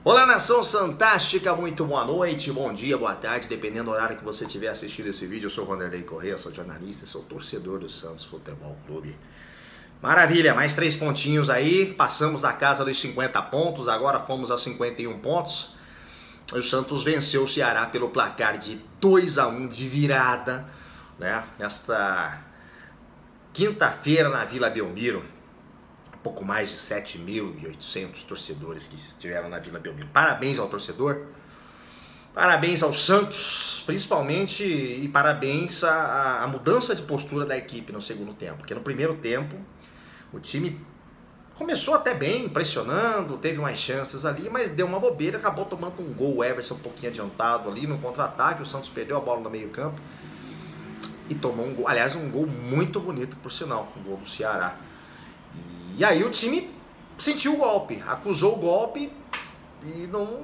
Olá, nação fantástica, muito boa noite, bom dia, boa tarde, dependendo do horário que você estiver assistindo esse vídeo. Eu sou o Vanderlei Corrêa, sou jornalista e sou torcedor do Santos Futebol Clube. Maravilha, mais 3 pontinhos aí, passamos a casa dos 50 pontos, agora fomos a 51 pontos. O Santos venceu o Ceará pelo placar de 2-1 de virada, né? Nesta quinta-feira na Vila Belmiro. Pouco mais de 7.800 torcedores que estiveram na Vila Belmiro. Parabéns ao torcedor, parabéns ao Santos, principalmente, e parabéns à mudança de postura da equipe no segundo tempo. Porque no primeiro tempo o time começou até bem, pressionando, teve umas chances ali, mas deu uma bobeira, acabou tomando um gol. O Everson um pouquinho adiantado ali no contra-ataque, o Santos perdeu a bola no meio campo e tomou um gol, aliás, um gol muito bonito, por sinal, um gol do Ceará. E aí o time sentiu o golpe, acusou o golpe e não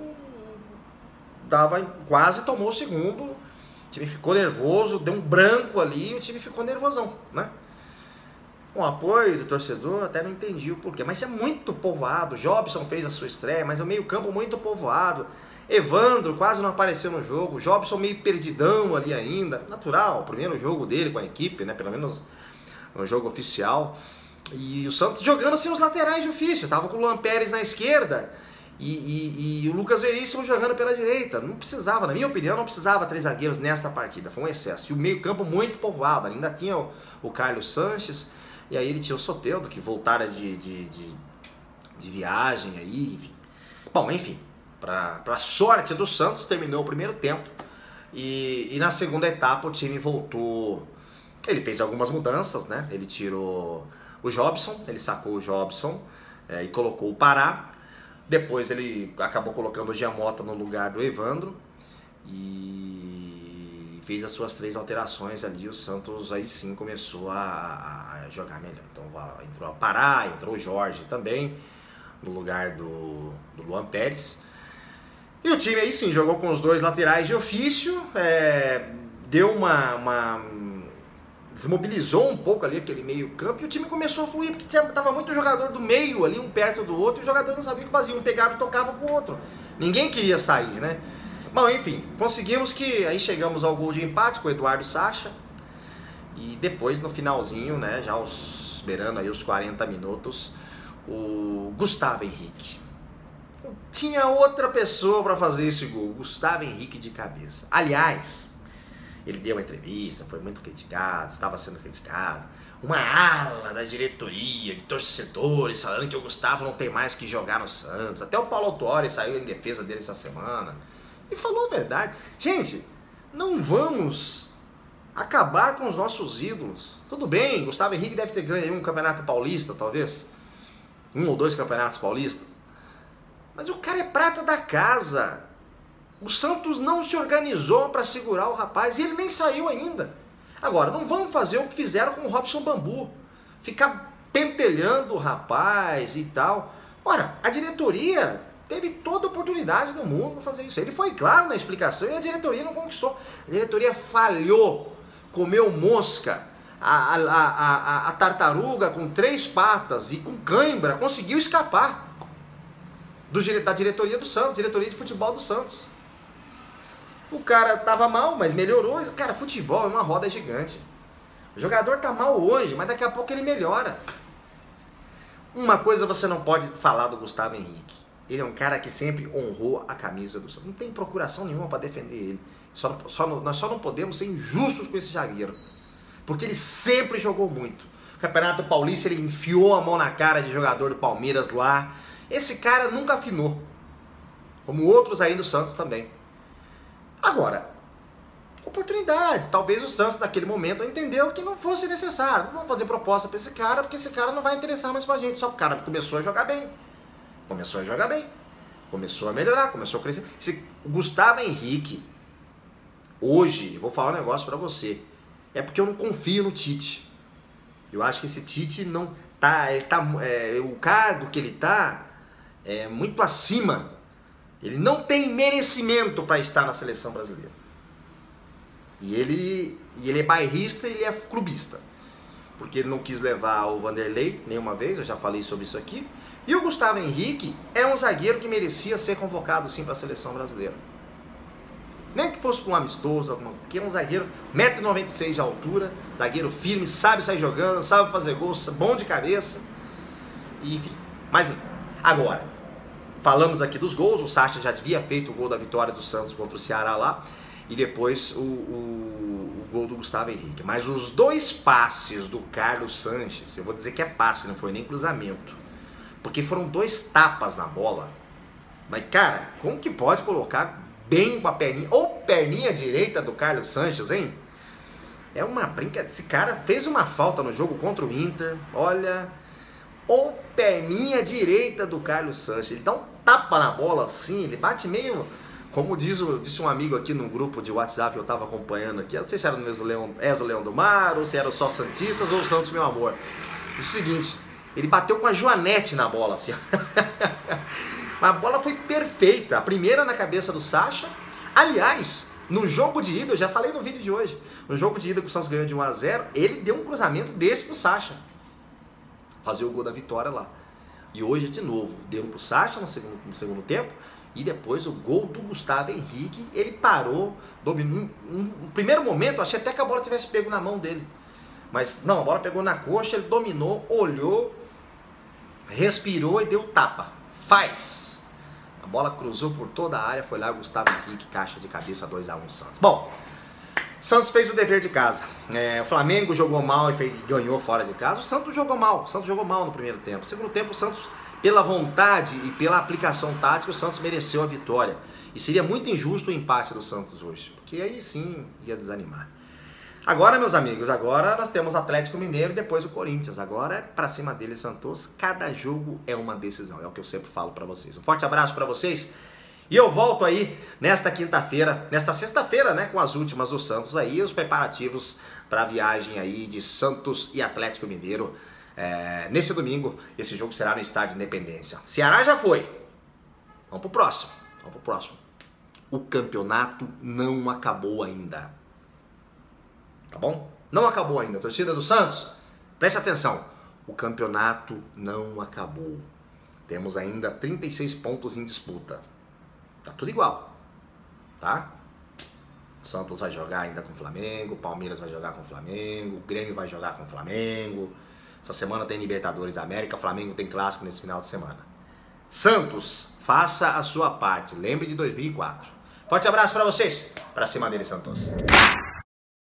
dava, quase tomou o segundo. O time ficou nervoso, deu um branco ali e o time ficou nervosão, né? Com o apoio do torcedor, até não entendi o porquê, mas é muito povoado. Jobson fez a sua estreia, mas é o meio-campo muito povoado. Evandro quase não apareceu no jogo, Jobson meio perdidão ali ainda. Natural, o primeiro jogo dele com a equipe, né? Pelo menos no jogo oficial. E o Santos jogando sem os laterais de ofício, tava com o Luan Pérez na esquerda e o Lucas Veríssimo jogando pela direita. Não precisava, na minha opinião, não precisava 3 zagueiros nesta partida, foi um excesso. E o meio campo muito povoado, ainda tinha o Carlos Sanches, e aí ele tinha o Soteldo, que voltara de viagem aí, enfim. Bom, enfim, para sorte do Santos, terminou o primeiro tempo e na segunda etapa o time voltou. Ele fez algumas mudanças, né? Ele tirou o Jobson, ele sacou o Jobson e colocou o Pará. Depois ele acabou colocando o Giamota no lugar do Evandro e fez as suas 3 alterações ali. O Santos aí sim começou a jogar melhor. Então entrou o Pará, entrou o Jorge também no lugar do Luan Pérez. E o time aí sim jogou com os 2 laterais de ofício, deu desmobilizou um pouco ali aquele meio campo e o time começou a fluir, porque tava muito jogador do meio ali, um perto do outro, e os jogadores não sabiam o que faziam, um pegava e tocava pro outro. Ninguém queria sair, né? Bom, enfim, conseguimos que aí chegamos ao gol de empate com o Eduardo Sacha, e depois no finalzinho, né, já beirando aí os 40 minutos, o Gustavo Henrique. Tinha outra pessoa para fazer esse gol, Gustavo Henrique de cabeça. Aliás, ele deu uma entrevista, foi muito criticado, estava sendo criticado. Uma ala da diretoria, de torcedores, falando que o Gustavo não tem mais que jogar no Santos. Até o Paulo Autuori saiu em defesa dele essa semana e falou a verdade. Gente, não vamos acabar com os nossos ídolos. Tudo bem, Gustavo Henrique deve ter ganho um campeonato paulista, talvez. 1 ou 2 campeonatos paulistas. Mas o cara é prata da casa. O Santos não se organizou para segurar o rapaz e ele nem saiu ainda. Agora, não vamos fazer o que fizeram com o Robson Bambu. Ficar pentelhando o rapaz e tal. Ora, a diretoria teve toda a oportunidade do mundo para fazer isso. Ele foi claro na explicação e a diretoria não conquistou. A diretoria falhou, comeu mosca. A tartaruga com 3 patas e com cãibra conseguiu escapar da diretoria do Santos, diretoria de futebol do Santos. O cara tava mal, mas melhorou. Cara, futebol é uma roda gigante. O jogador tá mal hoje, mas daqui a pouco ele melhora. Uma coisa você não pode falar do Gustavo Henrique. Ele é um cara que sempre honrou a camisa do Santos. Não tem procuração nenhuma para defender ele. Nós só não podemos ser injustos com esse zagueiro. Porque ele sempre jogou muito. No Campeonato Paulista ele enfiou a mão na cara de jogador do Palmeiras lá. Esse cara nunca afinou. Como outros aí do Santos também. Agora, oportunidade. Talvez o Santos naquele momento entendeu que não fosse necessário. Não vamos fazer proposta para esse cara, porque esse cara não vai interessar mais pra gente. Só que o cara começou a jogar bem. Começou a jogar bem. Começou a melhorar, começou a crescer. O Gustavo Henrique, hoje, eu vou falar um negócio pra você. É porque eu não confio no Tite. Eu acho que esse Tite não tá... o cargo que ele tá é muito acima. Ele não tem merecimento para estar na seleção brasileira. E ele é bairrista e ele é clubista. Porque ele não quis levar o Vanderlei nenhuma vez, eu já falei sobre isso aqui. E o Gustavo Henrique é um zagueiro que merecia ser convocado sim para a seleção brasileira. Nem que fosse para um amistoso, porque é um zagueiro 1,96 m de altura, zagueiro firme, sabe sair jogando, sabe fazer gol, bom de cabeça, enfim. Mas agora, falamos aqui dos gols, o Sacha já havia feito o gol da vitória do Santos contra o Ceará lá, e depois o gol do Gustavo Henrique. Mas os dois passes do Carlos Sanches, eu vou dizer que é passe, não foi nem cruzamento, porque foram dois tapas na bola. Mas cara, como que pode colocar bem com a perninha, ou perninha direita do Carlos Sanches, hein? É uma brincadeira. Esse cara fez uma falta no jogo contra o Inter, olha, ou perninha direita do Carlos Sanches. Ele dá um tapa na bola assim, ele bate meio, como disse um amigo aqui no grupo de WhatsApp que eu tava acompanhando aqui, eu não sei se era no mesmo Leão do Mar, ou se era só Santistas, ou Santos Meu Amor. Diz o seguinte, ele bateu com a Joanete na bola assim, mas a bola foi perfeita, a primeira na cabeça do Sacha. Aliás, no jogo de ida, eu já falei no vídeo de hoje, no jogo de ida que o Santos ganhou de 1-0, ele deu um cruzamento desse pro Sacha fazer o gol da vitória lá. E hoje de novo, deu pro Sacha no segundo tempo, e depois o gol do Gustavo Henrique, ele parou, dominou. No primeiro momento, achei até que a bola tivesse pego na mão dele, mas não, a bola pegou na coxa, ele dominou, olhou, respirou e deu tapa. Faz! A bola cruzou por toda a área, foi lá o Gustavo Henrique, caixa de cabeça, 2-1 Santos. Bom, Santos fez o dever de casa. O Flamengo jogou mal e ganhou fora de casa. O Santos jogou mal. O Santos jogou mal no primeiro tempo. No segundo tempo, o Santos, pela vontade e pela aplicação tática, o Santos mereceu a vitória. E seria muito injusto o empate do Santos hoje, porque aí sim ia desanimar. Agora, meus amigos, agora nós temos Atlético Mineiro e depois o Corinthians. Agora é pra cima dele, Santos. Cada jogo é uma decisão, é o que eu sempre falo pra vocês. Um forte abraço pra vocês. E eu volto aí nesta quinta-feira, nesta sexta-feira, né, com as últimas do Santos aí, os preparativos para a viagem aí de Santos e Atlético Mineiro. Nesse domingo, esse jogo será no Estádio Independência. Ceará já foi. Vamos pro próximo. O campeonato não acabou ainda. Tá bom? Não acabou ainda. Torcida do Santos, preste atenção. O campeonato não acabou. Temos ainda 36 pontos em disputa. Tá tudo igual, tá? O Santos vai jogar ainda com o Flamengo, o Palmeiras vai jogar com o Flamengo, o Grêmio vai jogar com o Flamengo. Essa semana tem Libertadores da América, o Flamengo tem clássico nesse final de semana. Santos, faça a sua parte, lembre de 2004. Forte abraço pra vocês, pra cima dele, Santos.